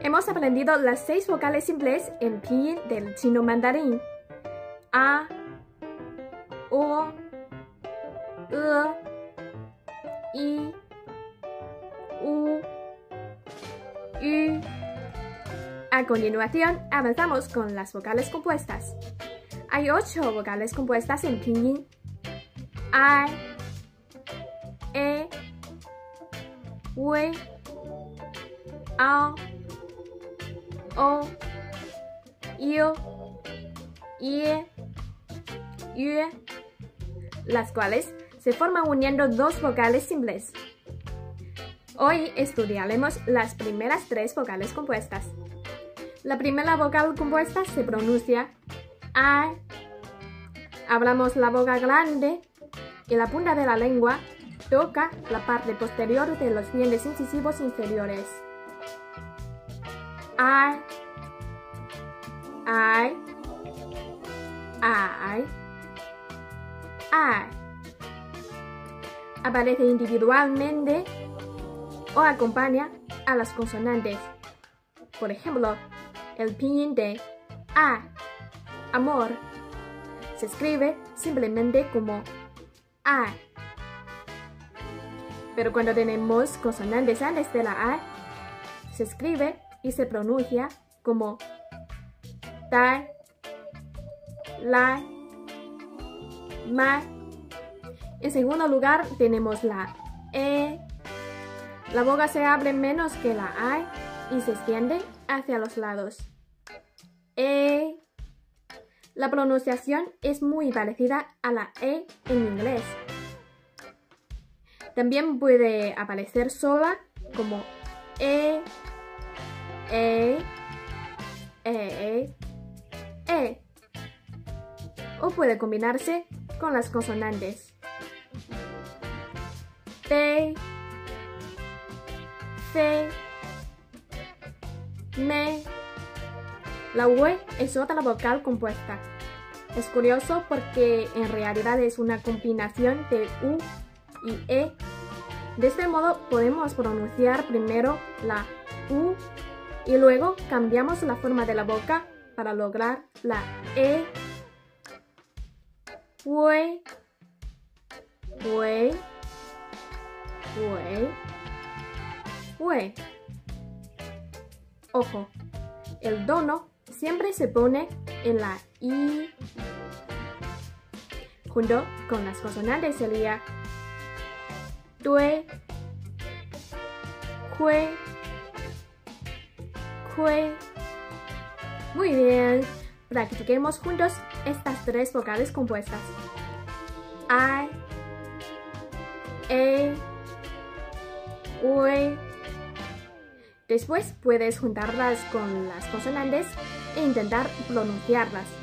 Hemos aprendido las 6 vocales simples en pinyin del chino mandarín. A, O, E, I, U, U. A continuación, avanzamos con las vocales compuestas. Hay 8 vocales compuestas en pinyin. I, E, W, A, O, I, I, U, las cuales se forman uniendo 2 vocales simples. Hoy estudiaremos las primeras 3 vocales compuestas. La primera vocal compuesta se pronuncia I. Abramos la boca grande y la punta de la lengua toca la parte posterior de los dientes incisivos inferiores. I. Aparece individualmente o acompaña a las consonantes. Por ejemplo, el pinyin de A, amor, se escribe simplemente como A. Pero cuando tenemos consonantes antes de la A, se escribe y se pronuncia como Ta, La, Ma. En segundo lugar tenemos la E. La boca se abre menos que la A y se extiende hacia los lados. E. La pronunciación es muy parecida a la E en inglés. También puede aparecer sola como E, o puede combinarse con las consonantes P, C, Me. La W es otra vocal compuesta. Es curioso porque en realidad es una combinación de U y E. De este modo podemos pronunciar primero la U y luego cambiamos la forma de la boca para lograr la E. We, we, we, we. Ojo, el dono siempre se pone en la I. Junto con las consonantes sería Due, Jue, Jue. Muy bien, practiquemos juntos estas 3 vocales compuestas. I, E, U. Después puedes juntarlas con las consonantes e intentar pronunciarlas.